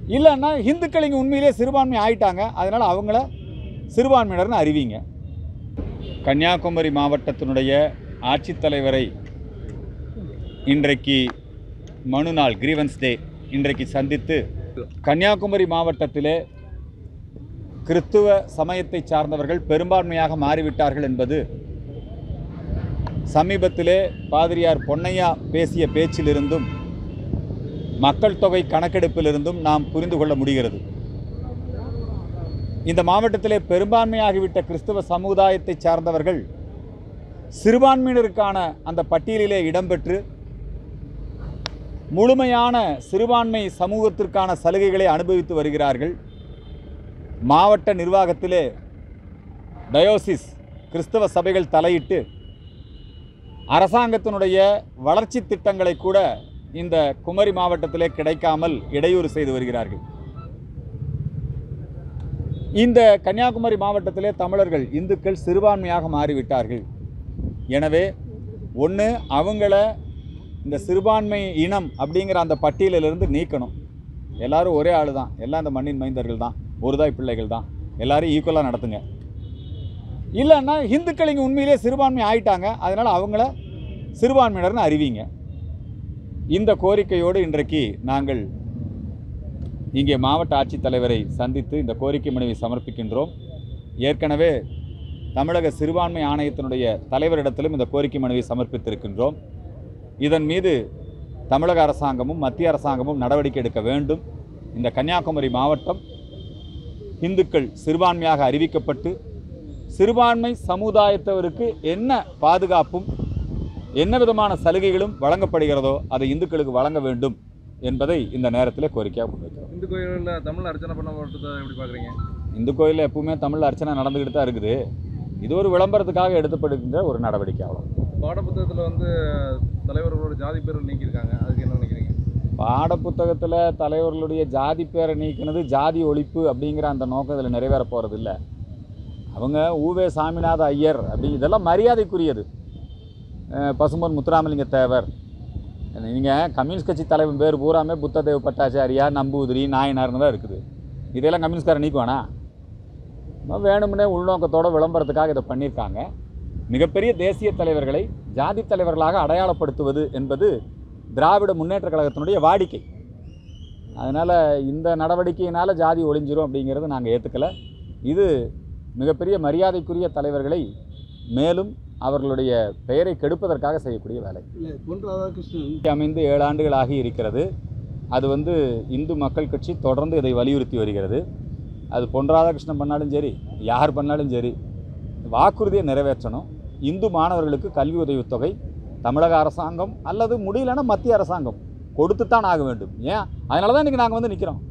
இல்லைன்னா இந்துக்கள் இங்கே உண்மையிலே சிறுபான்மை ஆயிட்டாங்க, அதனால் அவங்கள சிறுபான்மையினர்னு அறிவிங்க. கன்னியாகுமரி மாவட்டத்தினுடைய ஆட்சித்தலைவரை இன்றைக்கு மனு நாள் கிரீவன்ஸ் டே இன்றைக்கு சந்தித்து கன்னியாகுமரி மாவட்டத்திலே கிறிஸ்துவ சமயத்தை சார்ந்தவர்கள் பெரும்பான்மையாக மாறிவிட்டார்கள் என்பது சமீபத்திலே பாதிரியார் பொன்னையா பேசிய பேச்சிலிருந்தும் மக்கள் தொகை கணக்கெடுப்பிலிருந்தும் நாம் புரிந்து கொள்ள முடிகிறது. இந்த மாவட்டத்திலே பெரும்பான்மையாகிவிட்ட கிறிஸ்தவ சமுதாயத்தை சார்ந்தவர்கள் சிறுபான்மையினருக்கான அந்த பட்டியலிலே இடம்பெற்று முழுமையான சிறுபான்மை சமூகத்திற்கான சலுகைகளை அனுபவித்து வருகிறார்கள். மாவட்ட நிர்வாகத்திலே டயோசிஸ் கிறிஸ்தவ சபைகள் தலையிட்டு அரசாங்கத்தினுடைய வளர்ச்சி திட்டங்களை கூட இந்த குமரி மாவட்டத்திலே கிடைக்காமல் இடையூறு செய்து வருகிறார்கள். இந்த கன்னியாகுமரி மாவட்டத்திலே தமிழர்கள் இந்துக்கள் சிறுபான்மையாக மாறிவிட்டார்கள். எனவே ஒன்று அவங்கள இந்த சிறுபான்மை இனம் அப்படிங்கிற அந்த பட்டியலிலிருந்து நீக்கணும். எல்லாரும் ஒரே ஆள் தான், எல்லாம் இந்த மண்ணின் மைந்தர்கள் தான், ஒருதாய் பிள்ளைகள் தான், எல்லாரும் ஈக்குவலாக நடத்துங்க. இல்லைன்னா இந்துக்கள் இங்கே உண்மையிலே சிறுபான்மை ஆயிட்டாங்க, அதனால் அவங்கள சிறுபான்மையினர்னு அறிவிங்க. இந்த கோரிக்கையோடு இன்றைக்கு நாங்கள் இங்கே மாவட்ட ஆட்சித்தலைவரை சந்தித்து இந்த கோரிக்கை மனுவை சமர்ப்பிக்கின்றோம். ஏற்கனவே தமிழக சிறுபான்மை ஆணையத்தினுடைய தலைவரிடத்திலும் இந்த கோரிக்கை மனுவை சமர்ப்பித்திருக்கின்றோம். இதன் மீது தமிழக அரசாங்கமும் மத்திய அரசாங்கமும் நடவடிக்கை எடுக்க வேண்டும். இந்த கன்னியாகுமரி மாவட்டம் இந்துக்கள் சிறுபான்மையாக அறிவிக்கப்பட்டு சிறுபான்மை சமுதாயத்தவருக்கு என்ன பாதுகாப்பும் என்ன விதமான சலுகைகளும் வழங்கப்படுகிறதோ அதை இந்துக்களுக்கு வழங்க வேண்டும் என்பதை இந்த நேரத்தில் கோரிக்கையாக முன்வைக்கிறோம். இந்து கோயிலில் தமிழ் அர்ச்சனை பண்ண மட்டும் எப்படி பார்க்குறீங்க? இந்து கோயிலில் எப்பவுமே தமிழ் அர்ச்சனை நடந்துக்கிட்டு தான் இருக்குது. இது ஒரு விளம்பரத்துக்காக எடுக்கப்படுகின்ற ஒரு நடவடிக்கை. அவ்வளோ. பாடப்புத்தகத்தில் தலைவர்களோட ஜாதி பேரை நீக்கியிருக்காங்க, அதுக்கு என்ன நினைக்கிறீங்க? பாடப்புத்தகத்தில் தலைவர்களுடைய ஜாதி பேரை நீக்கினது ஜாதி ஒழிப்பு அப்படிங்கிற அந்த நோக்கம் இதில் நிறைவேற போகிறது இல்லை. அவங்க ஊவே சாமிநாத ஐயர் அப்படி இதெல்லாம் மரியாதைக்குரியது. பசும்பொன் முத்துராமலிங்க தேவர், நீங்கள் கம்யூனிஸ்ட் கட்சி தலைவர் பேர் பூராமே புத்ததேவ் பட்டாச்சாரியா, நம்பூதிரி, நாயனார்னு தான் இருக்குது. இதெல்லாம் கம்யூனிஸ்ட்காரன் நீக்குவானா? வேணும்னே உள்நோக்கத்தோடு விளம்பரத்துக்காக இதை பண்ணியிருக்காங்க. மிகப்பெரிய தேசிய தலைவர்களை ஜாதி தலைவர்களாக அடையாளப்படுத்துவது என்பது திராவிட முன்னேற்ற கழகத்தினுடைய வாடிக்கை. அதனால் இந்த நடவடிக்கையினால் ஜாதி ஒழிஞ்சிரும் அப்படிங்கிறது நாங்கள் ஏற்றுக்கலை. இது மிகப்பெரிய மரியாதைக்குரிய தலைவர்களை மேலும் அவர்களுடைய பெயரை கெடுப்பதற்காக செய்யக்கூடிய வேலை. அமைந்து 7 ஆண்டுகள் ஆகி இருக்கிறது. அது இந்து மக்கள் கட்சி தொடர்ந்து இதை வலியுறுத்தி வருகிறது. அது பொன் ராதாகிருஷ்ணன் பண்ணாலும் சரி, யார் பண்ணாலும் சரி, வாக்குறுதியை நிறைவேற்றணும். இந்து மாணவர்களுக்கு கல்வி உதவித்தொகை தமிழக அரசாங்கம் அல்லது முடியலன்னா மத்திய அரசாங்கம் கொடுத்துத்தான் ஆக வேண்டும். ஏன்? அதனால தான் இன்றைக்கி நாங்கள் நிற்கிறோம்.